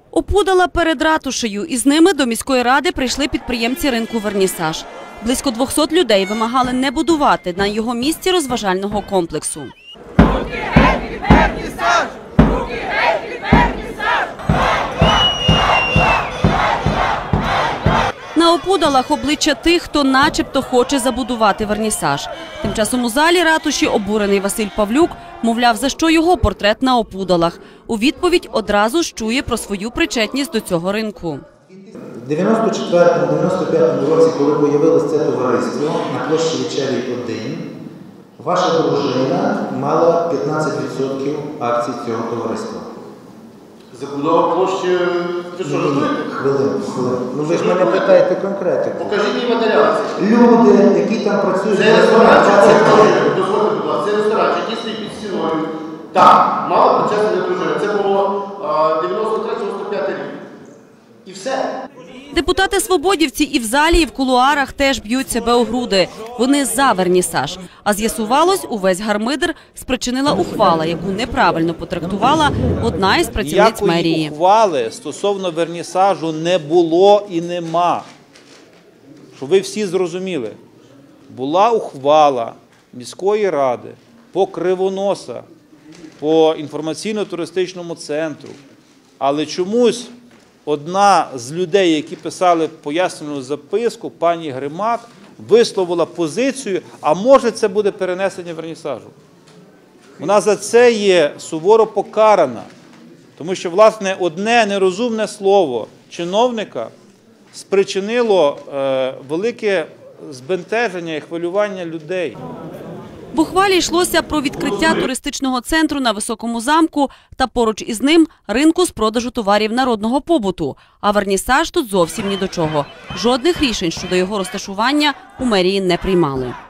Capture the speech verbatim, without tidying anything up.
Опудала перед ратушею. Із ними до міської ради прийшли підприємці ринку «Вернісаж». Близько двохсот людей вимагали не будувати на його місці розважального комплексу. Руки геть від «Вернісаж! Руки геть від «Вернісаж!» На опудалах обличчя тих, хто начебто хоче забудувати вернісаж. Тим часом у залі ратуші обурений Василь Павлюк, мовляв, за що його портрет на опудалах. У відповідь одразу ж чує про свою причетність до цього ринку. У дев'яносто четвертому - дев'яносто п'ятому році, коли появилось це товариство на площі Вечерій один, ваша дружина мала п'ятнадцять відсотків акцій цього товариства. Забудова площі, ви що жартуєте? Хвилинку, хвилинку. Ну ви ж мене питаєте конкретику. Покажіть мені матеріали. Люди, які там працюють, Це ресторанчик, дозвольте, будь ласка, це ресторанчик, який стоїть під стіною. Так, мала причетність до дружини. Це було дев'яносто третій - дев'яносто п'ятий рік. І все. Депутати-свободівці і в залі, і в кулуарах теж б'ють себе у груди. Вони за вернісаж. А з'ясувалось, увесь гармидер спричинила ухвала, яку неправильно потрактувала одна із працівниць мерії. Ніякої ухвали стосовно вернісажу не було і нема. Щоб ви всі зрозуміли. Була ухвала міської ради по Кривоноса, по інформаційно-туристичному центру. Але чомусь одна з людей, які писали пояснювальну записку, пані Гримак, висловила позицію, а може це буде перенесення вернісажу. Вона за це є суворо покарана, тому що, власне, одне нерозумне слово чиновника спричинило е, велике збентеження і хвилювання людей. В ухвалі йшлося про відкриття туристичного центру на Високому замку та поруч із ним ринку з продажу товарів народного побуту. А вернісаж тут зовсім ні до чого. Жодних рішень щодо його розташування у мерії не приймали.